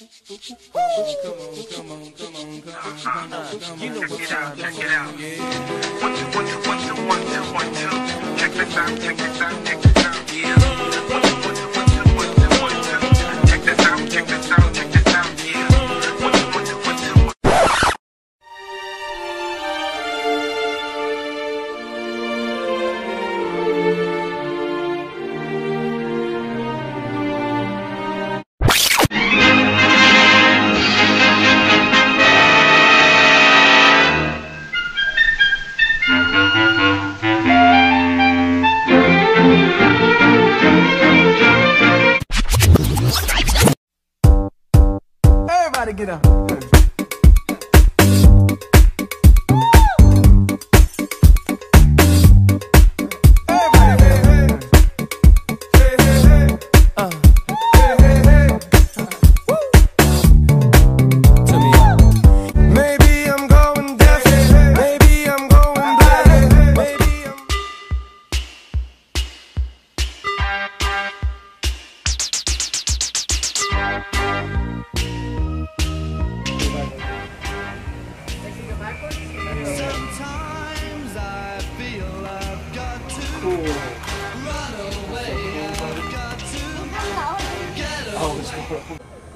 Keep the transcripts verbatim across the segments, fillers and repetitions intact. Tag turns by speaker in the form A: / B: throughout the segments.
A: Come on, come on, come on, come on, come on, come on. You know what time it is. Yeah. One, two, one, two, one, two, one, two, one, two. Check this out, check this out, check this out. Yeah. One, two, one, two, one, two, one, two, one, two. Check this out, check this out, check this out. Yeah. One, two, one, two, one, two, one.
B: Everybody get up.
C: Sometimes I feel I've got to run away. I've got to get away.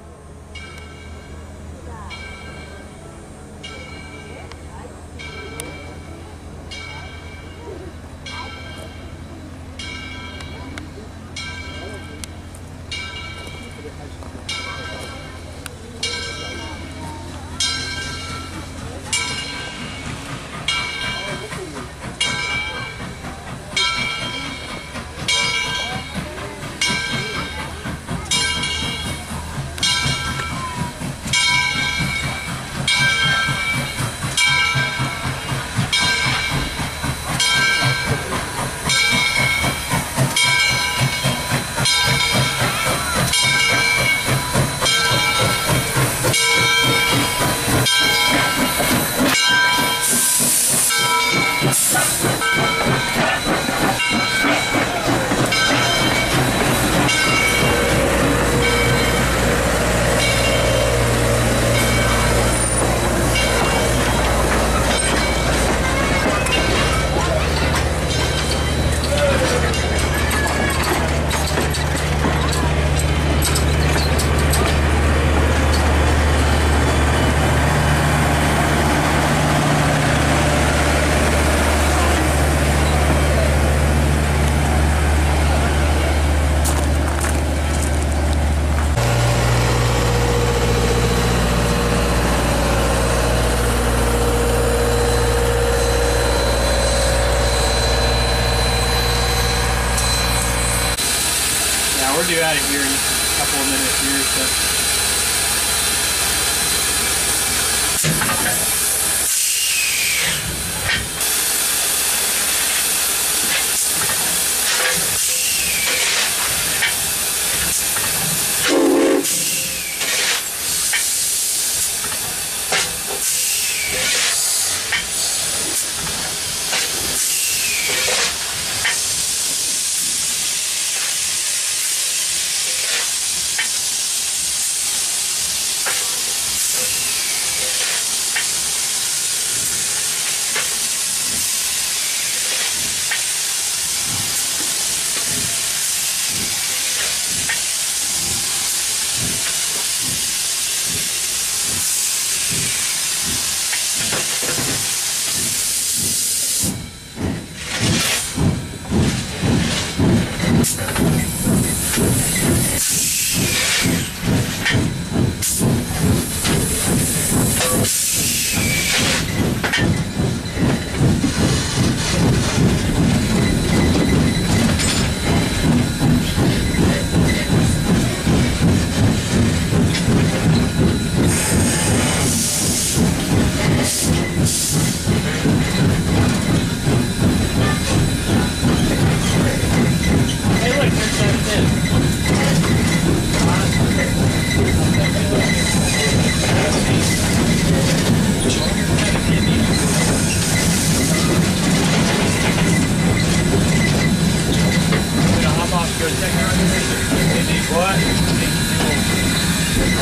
D: We're due out of here in a couple of minutes here, so.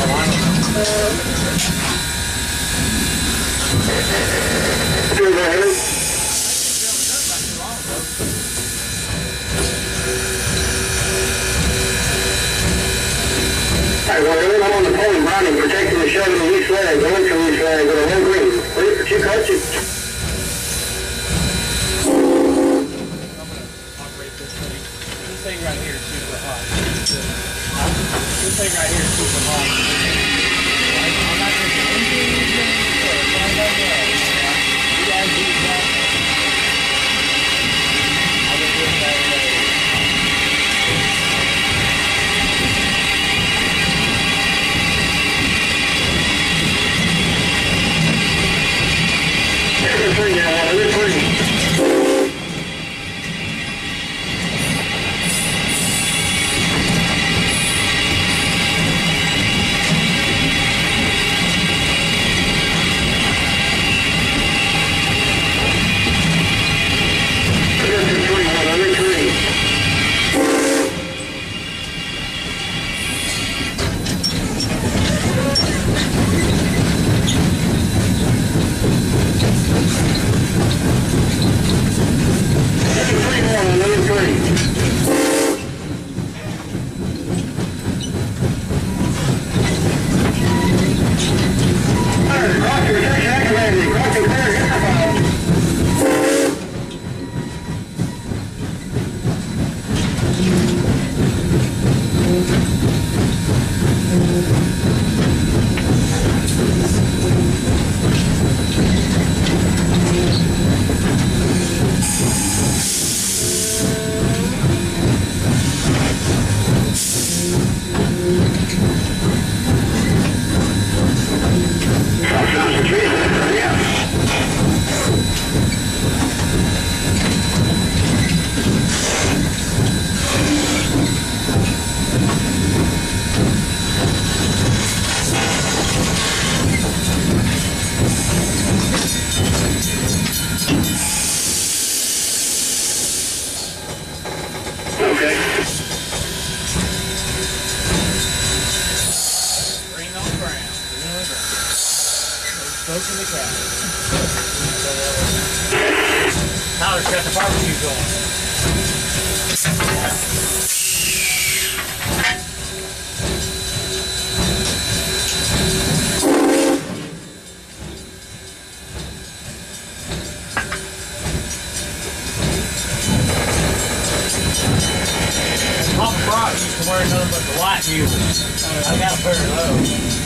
B: Alright, well, I'm on the pole running, protecting the show with the east leg, going from east leg with a low green. Wait for two coaches.
D: I'm gonna operate this thing. This thing right here is super hot. This thing right here is super hot. I'm not going to do anything to it, but I don't know. You guys do that. I'll get this guy later.
B: There's a three now, there's a three.
D: Smoking the cat. Tyler's got the barbecue going. Papa Brock used to wear nothing but the white mule. I got a pair of those.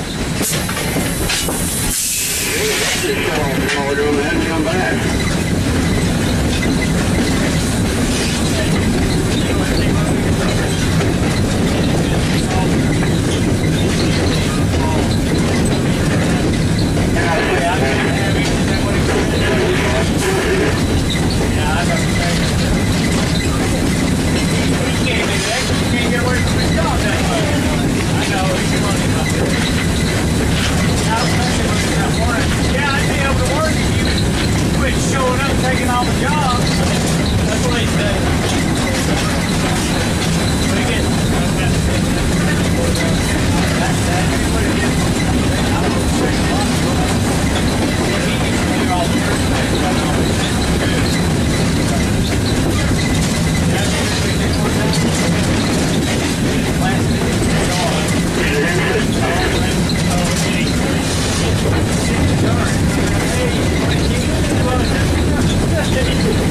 D: We're doing that and come back. taking all the jobs. That's what he said. We get that's that. What it is. I don't know what it is. He used to do all the first things. That's all he said. That's what we do for that. Last thing is Hey,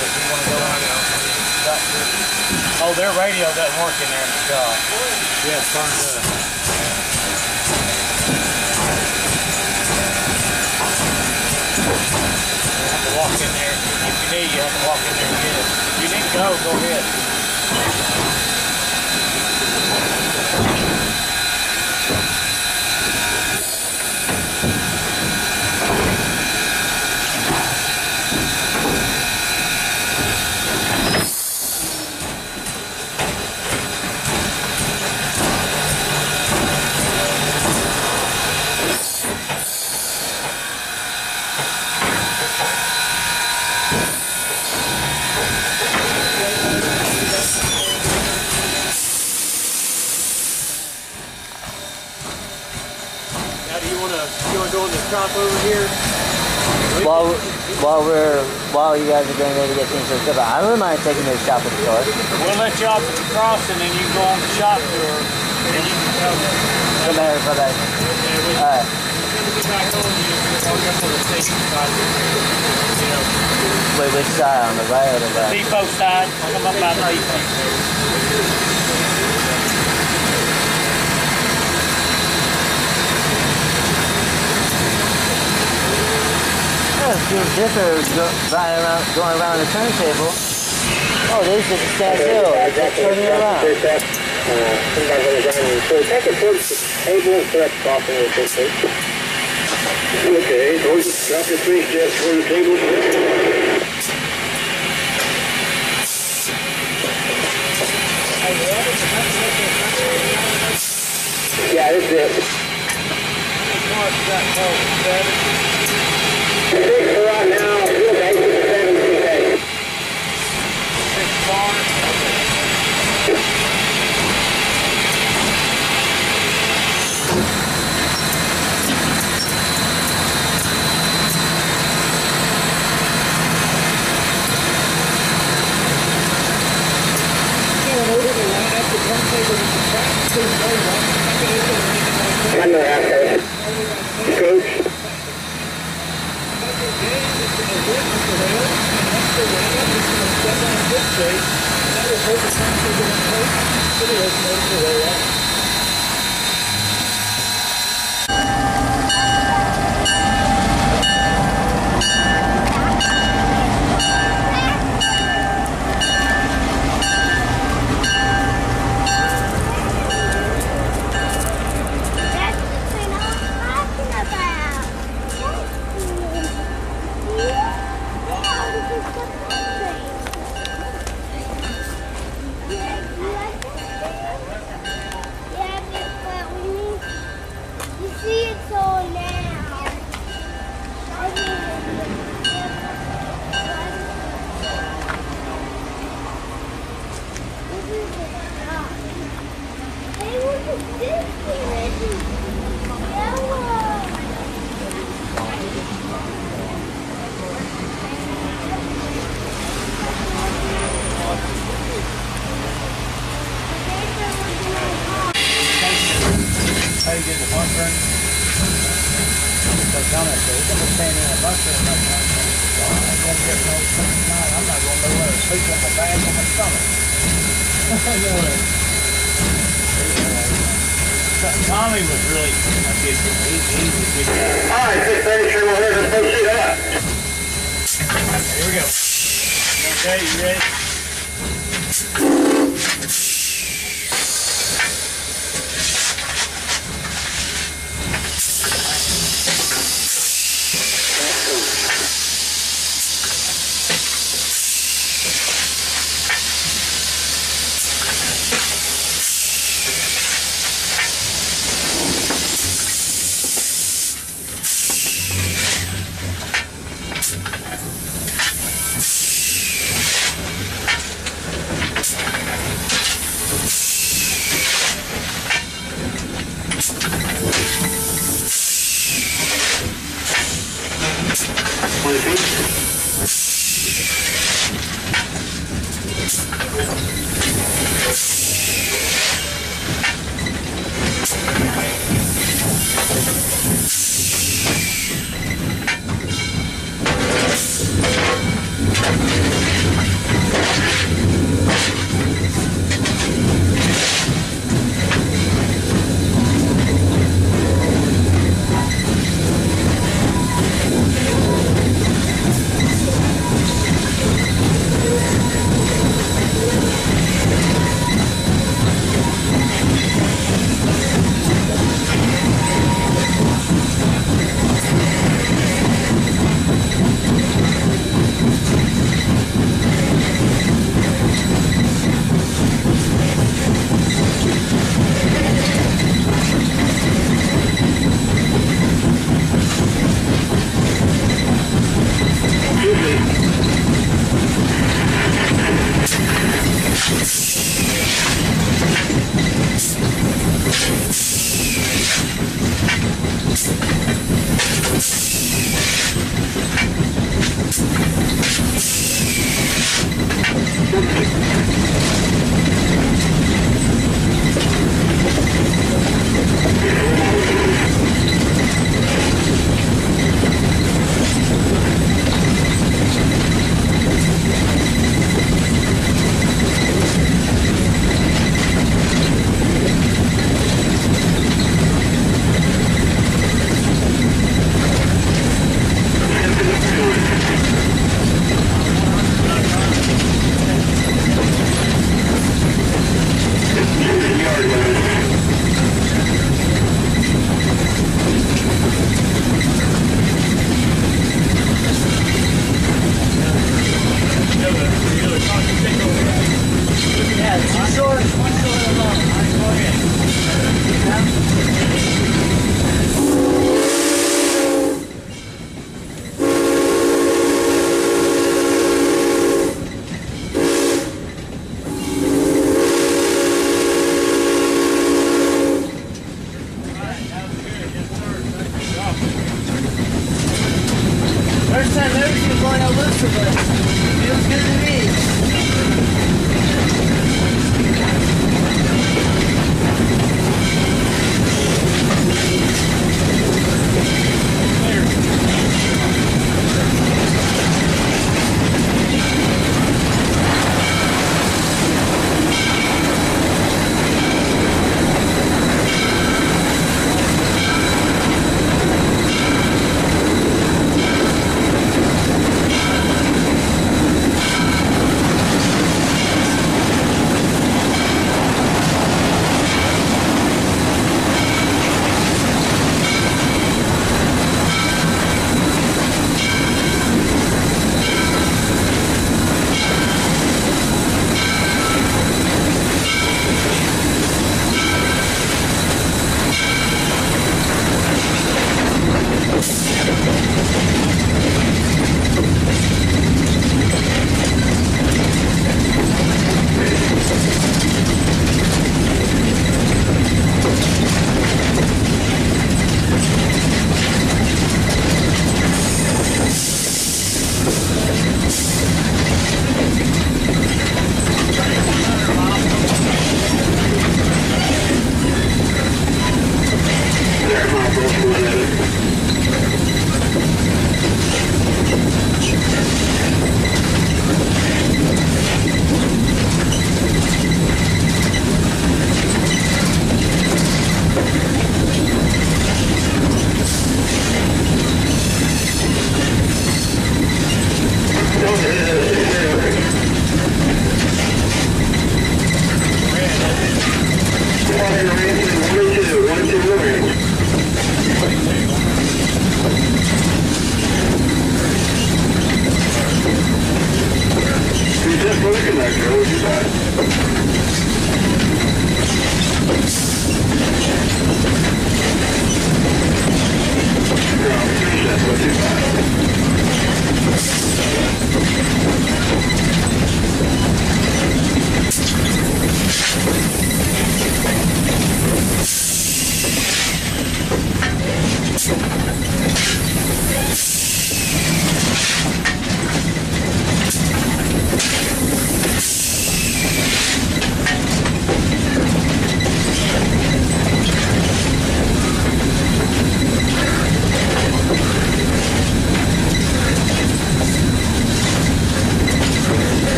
D: if you want to go on now. Oh, their radio doesn't work in there in the shop. Yeah, it's turned up. You have to walk in there. If you need, you have to walk in there and get it. If you need to go, go ahead. Shop over here.
E: While while we're while you guys are getting ready to get things hooked up, I wouldn't mind taking this shop at the store.
D: We'll let you off at the crossing, and you can go on the shop tour, and then you can come.
E: Come back, come back.
D: Yeah,
E: all right.
D: When we get back home, you can walk up to the station side. You know.
E: Wait, which side? On the right or the left?
D: Depot side. Come up by the depot.
E: Few zippers go, right around, going around the turntable. Oh, this is a stand still. It's just turning around.
B: So take it towards the table and start stopping with this thing. Okay, so drop your face just for the table. Yeah, this is it. Six for right now, field eight to seven C K.
D: Six bar.
B: One more after. Coach.
D: How you get the bunker? So tell me, so he's going to be staying in a bunker and like, well, I guess there's no sleep tonight. I'm not going to know where to sleep on my back on my stomach. Tommy was really a good, he, he's a good guy.
B: All right, six thirty-three, we'll hear the first sheet up.
D: Here we go. Okay, you ready?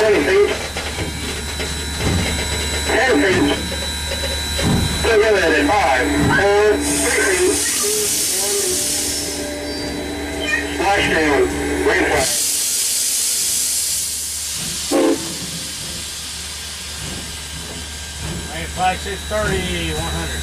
B: twenty feet. ten feet. Still going at it. five, four, three feet. Splashdown. Green flag.
D: Green flag six thirty, one hundred.